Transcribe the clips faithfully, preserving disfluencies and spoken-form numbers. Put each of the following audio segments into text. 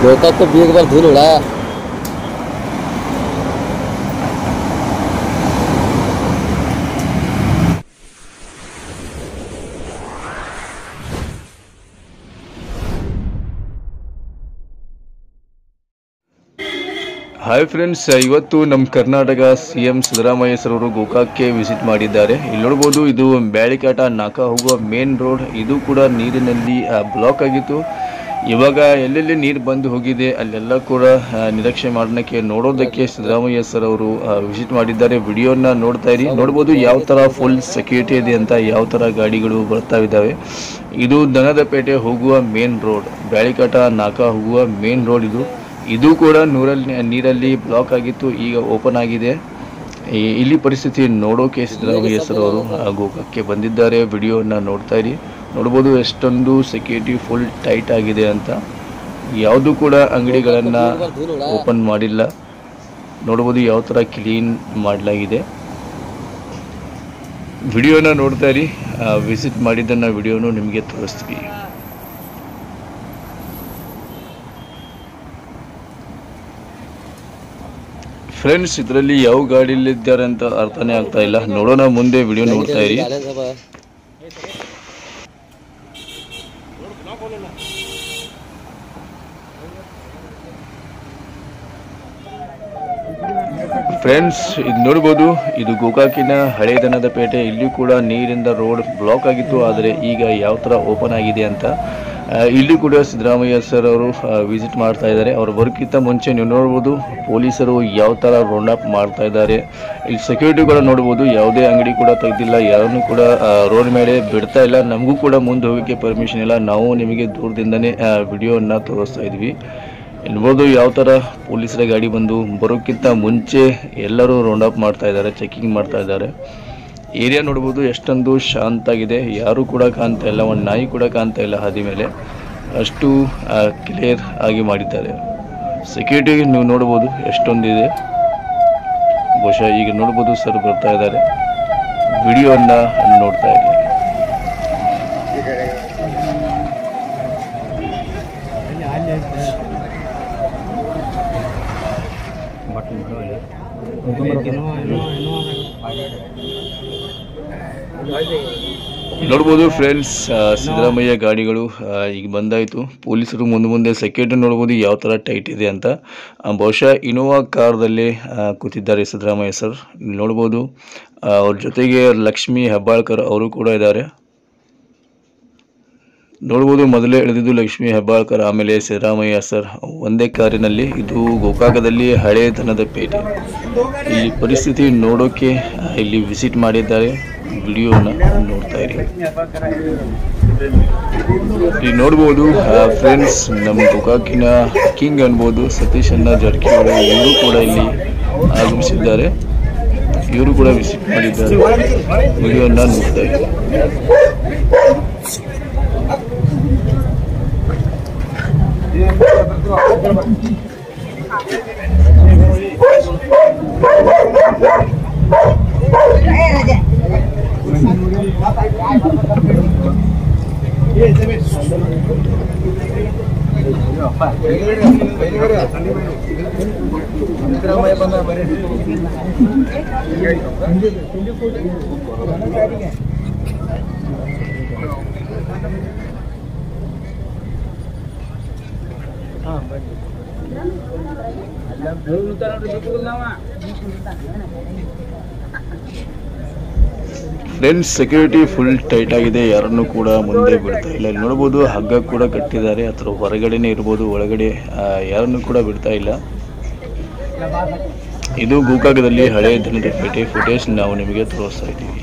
ಗೋಕಾಕ್ ಬೀಗ ಬಾರ್ ಧೂಳು ಉಳ hi friends, ಇವತ್ತು ನಮ್ಮ Karnataka C M Siddaramaiah sir ಅವರು ಗೋಕಾಕ್ಗೆ ವಿಸಿಟ್ ಮಾಡಿದ್ದಾರೆ. ಇಲ್ಲಿ ನೋಡ್ಬೋದು, ಇದು ಬ್ಯಾಳಿಕಾಟ ನಾಕ ಹೋಗುವ ಮೇನ್ ರೋಡ್. ಇದು ಕೂಡ ನೀರಿನಲ್ಲಿ ಬ್ಲಾಕ್ ಆಗಿತ್ತು. ಇವಾಗ ಎಲ್ಲೆಲ್ಲಿ ನೀರು ಬಂದು ಹೋಗಿದೆ ಅಲ್ಲೆಲ್ಲ ಕೂಡ ನಿರೀಕ್ಷೆ ಮಾಡೋಕ್ಕೆ ನೋಡೋದಕ್ಕೆ ಸಿದ್ದರಾಮಯ್ಯ ಸರ್ ಅವರು ವಿಸಿಟ್ ಮಾಡಿದ್ದಾರೆ. ವಿಡಿಯೋನ ನೋಡ್ತಾ ಇರಿ. ನೋಡ್ಬೋದು ಯಾವ ಥರ ಫುಲ್ ಸೆಕ್ಯೂರಿಟಿ ಇದೆ ಅಂತ, ಯಾವ ಥರ ಗಾಡಿಗಳು ಬರ್ತಾ ಇದ್ದಾವೆ. ಇದು ದನದಪೇಟೆ ಹೋಗುವ ಮೇನ್ ರೋಡ್, ಬ್ಯಾಳಿಕಾಟ ನಾಕ ಹೋಗುವ ಮೇನ್ ರೋಡ್. ಇದು ಇದು ಕೂಡ ನೂರಲ್ಲಿ ನೀರಲ್ಲಿ ಬ್ಲಾಕ್ ಆಗಿತ್ತು, ಈಗ ಓಪನ್ ಆಗಿದೆ. ಇಲ್ಲಿ ಪರಿಸ್ಥಿತಿ ನೋಡೋಕೆ ಸಿದ್ದರಾಮಯ್ಯ ಸರ್ ಅವರು ಗೋಕಾಕ್ಗೆ ಬಂದಿದ್ದಾರೆ. ವಿಡಿಯೋನ ನೋಡ್ತಾ ಇರಿ. ನೋಡ್ಬೋದು ಎಷ್ಟೊಂದು ಸೆಕ್ಯೂರಿಟಿ ಫುಲ್ ಟೈಟ್ ಆಗಿದೆ ಅಂತ. ಯಾವುದು ಕೂಡ ಅಂಗಡಿಗಳನ್ನು ಓಪನ್ ಮಾಡಿಲ್ಲ. ನೋಡ್ಬೋದು ಯಾವ ಥರ ಕ್ಲೀನ್ ಮಾಡಲಾಗಿದೆ. ವಿಡಿಯೋನ ನೋಡ್ತಾ ಇರಿ. ವಿಸಿಟ್ ಮಾಡಿದ್ದನ್ನು ವಿಡಿಯೋನು ನಿಮಗೆ ತೋರಿಸ್ತೀವಿ. ಫ್ರೆಂಡ್ಸ್, ಇದರಲ್ಲಿ ಯಾವ ಗಾಡಿಯಲ್ಲಿದ್ದಾರೆ ಅಂತ ಅರ್ಥನೇ ಆಗ್ತಾ ಇಲ್ಲ. ನೋಡೋಣ ಮುಂದೆ. ವಿಡಿಯೋ ನೋಡ್ತಾ ಇರಿ. ಫ್ರೆಂಡ್ಸ್, ಇದು ನೋಡ್ಬೋದು, ಇದು ಗೋಕಾಕಿನ ಹಳೆ ದನದಪೇಟೆ. ಇಲ್ಲಿ ಕೂಡ ನೀರಿಂದ ರೋಡ್ ಬ್ಲಾಕ್ ಆಗಿತ್ತು, ಆದರೆ ಈಗ ಯಾವ ಥರ ಓಪನ್ ಆಗಿದೆ ಅಂತ. ಇಲ್ಲಿ ಕೂಡ ಸಿದ್ದರಾಮಯ್ಯ ಸರ್ ಅವರು ವಿಸಿಟ್ ಮಾಡ್ತಾ ಇದ್ದಾರೆ. ಅವ್ರು ಬರೋಕ್ಕಿಂತ ಮುಂಚೆ ನೀವು ನೋಡ್ಬೋದು ಪೊಲೀಸರು ಯಾವ ಥರ ರೌಂಡ್ ಅಪ್ ಮಾಡ್ತಾ ಇದ್ದಾರೆ. ಇಲ್ಲಿ ಸೆಕ್ಯೂರಿಟಿ ಕೂಡ ನೋಡ್ಬೋದು, ಯಾವುದೇ ಅಂಗಡಿ ಕೂಡ ತೆಗೆದಿಲ್ಲ, ಯಾರನ್ನು ಕೂಡ ರೋಡ್ ಮೇಲೆ ಬಿಡ್ತಾ ಇಲ್ಲ. ನಮಗೂ ಕೂಡ ಮುಂದೆ ಹೋಗೋಕ್ಕೆ ಪರ್ಮಿಷನ್ ಇಲ್ಲ. ನಾವು ನಿಮಗೆ ದೂರದಿಂದನೇ ವಿಡಿಯೋನ ತೋರಿಸ್ತಾ ಇದ್ವಿ. ನೋಡ್ಬೋದು ಯಾವ ಥರ ಪೊಲೀಸರ ಗಾಡಿ ಬಂದು ಬರೋಕ್ಕಿಂತ ಮುಂಚೆ ಎಲ್ಲರೂ ರೌಂಡ್ ಅಪ್ ಮಾಡ್ತಾ ಇದ್ದಾರೆ, ಚೆಕಿಂಗ್ ಮಾಡ್ತಾ ಇದ್ದಾರೆ. ಏರಿಯಾ ನೋಡ್ಬೋದು ಎಷ್ಟೊಂದು ಶಾಂತ ಆಗಿದೆ. ಯಾರೂ ಕೂಡ ಕಾಣ್ತಾ ಇಲ್ಲ, ಒಂದು ನಾಯಿ ಕೂಡ ಕಾಣ್ತಾ ಇಲ್ಲ ಹಾದಿ ಮೇಲೆ. ಅಷ್ಟು ಕ್ಲಿಯರ್ ಆಗಿ ಮಾಡಿದ್ದಾರೆ. ಸೆಕ್ಯೂರಿಟಿ ನೀವು ನೋಡ್ಬೋದು ಎಷ್ಟೊಂದಿದೆ. ಬಹುಶಃ ಈಗ ನೋಡ್ಬೋದು ಸರ್ ಬರ್ತಾ ಇದ್ದಾರೆ. ವಿಡಿಯೋನ ನೋಡ್ತಾ ಇರಿ. ನೋಡ್ಬೋದು ಫ್ರೆಂಡ್ಸ್, ಸಿದ್ದರಾಮಯ್ಯ ಗಾಡಿಗಳು ಈಗ ಬಂದಾಯಿತು. ಪೊಲೀಸರು ಮುಂದೆ ಮುಂದೆ ಸೆಕ್ಯೂರಿಟಿ ನೋಡ್ಬೋದು ಯಾವ ಥರ ಟೈಟ್ ಇದೆ ಅಂತ. ಬಹುಶಃ ಇನೋವಾ ಕಾರ್ದಲ್ಲಿ ಕೂತಿದ್ದಾರೆ ಸಿದ್ದರಾಮಯ್ಯ ಸರ್. ನೋಡ್ಬೋದು ಅವ್ರ ಜೊತೆಗೆ ಲಕ್ಷ್ಮೀ ಹೆಬ್ಬಾಳ್ಕರ್ ಅವರು ಕೂಡ ಇದ್ದಾರೆ. ನೋಡ್ಬೋದು ಮೊದಲೇ ಇಳಿದಿದ್ದು ಲಕ್ಷ್ಮೀ ಹೆಬ್ಬಾಳ್ಕರ್, ಆಮೇಲೆ ಸಿದ್ದರಾಮಯ್ಯ ಸರ್ ಒಂದೇ ಕಾರಿನಲ್ಲಿ. ಇದು ಗೋಕಾಕದಲ್ಲಿ ಹಳೆ ದನದಪೇಟೆ. ಇಲ್ಲಿ ಪರಿಸ್ಥಿತಿ ನೋಡೋಕೆ ಇಲ್ಲಿ ವಿಸಿಟ್ ಮಾಡಿದ್ದಾರೆ. ವಿಡಿಯೋನ ನೋಡ್ತಾ ಇರಿ. ಇಲ್ಲಿ ನೋಡ್ಬೋದು ಫ್ರೆಂಡ್ಸ್, ನಮ್ಮ ಗೋಕಾಕಿನ ಕಿಂಗ್ ಅನ್ಬೋದು ಸತೀಶ್ ಅಣ್ಣ ಜಾರಕಿಹೊಳಿ, ಇವರು ಕೂಡ ಇಲ್ಲಿ ಆಗಮಿಸಿದ್ದಾರೆ. ಇವರು ಕೂಡ ವಿಸಿಟ್ ಮಾಡಿದ್ದಾರೆ. ವಿಡಿಯೋನ ನೋಡ್ತಾ ಇರಿ. ಫ್ರೆಂಡ್ಸ್, ಸೆಕ್ಯೂರಿಟಿ ಫುಲ್ ಟೈಟ್ ಆಗಿದೆ, ಯಾರನ್ನು ಕೂಡ ಮುಂದೆ ಬಿಡ್ತಾ ಇಲ್ಲ. ಇಲ್ಲಿ ನೋಡ್ಬೋದು ಹಗ್ಗ ಕೂಡ ಕಟ್ಟಿದ್ದಾರೆ. ಅಥವಾ ಹೊರಗಡೆನೇ ಇರ್ಬೋದು, ಒಳಗಡೆ ಯಾರನ್ನು ಕೂಡ ಬಿಡ್ತಾ ಇಲ್ಲ. ಇದು ಗೋಕಾಕದಲ್ಲಿ ಹಳೆ ದನದಪೇಟೆ ಫುಟೇಜ್ ನಾವು ನಿಮಗೆ ತೋರಿಸ್ತಾ ಇದ್ದೀವಿ.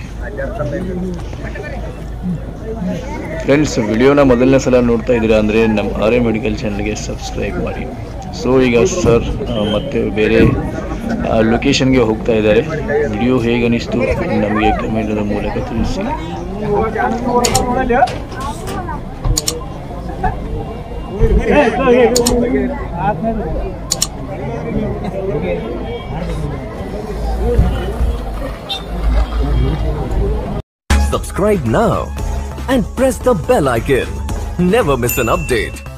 ಫ್ರೆಂಡ್ಸ್, ವಿಡಿಯೋನ ಮೊದಲನೇ ಸಲ ನೋಡ್ತಾ ಇದ್ದೀರಾ ಅಂದರೆ ನಮ್ಮ ಆರ್ ಎ ಮೆಡಿಕಲ್ ಚಾನಲ್ಗೆ ಸಬ್ಸ್ಕ್ರೈಬ್ ಮಾಡಿ. ಸೊ ಈಗ ಸರ್ ಮತ್ತೆ ಬೇರೆ ಲೊಕೇಶನ್ಗೆ ಹೋಗ್ತಾ ಇದ್ದಾರೆ. ವಿಡಿಯೋ ಹೇಗೆ ಅನಿಸ್ತು ನಮಗೆ ಕಮೆಂಟ್ ಮೂಲಕ ತಿಳಿಸಿ. Subscribe now and press the bell icon. Never miss an update.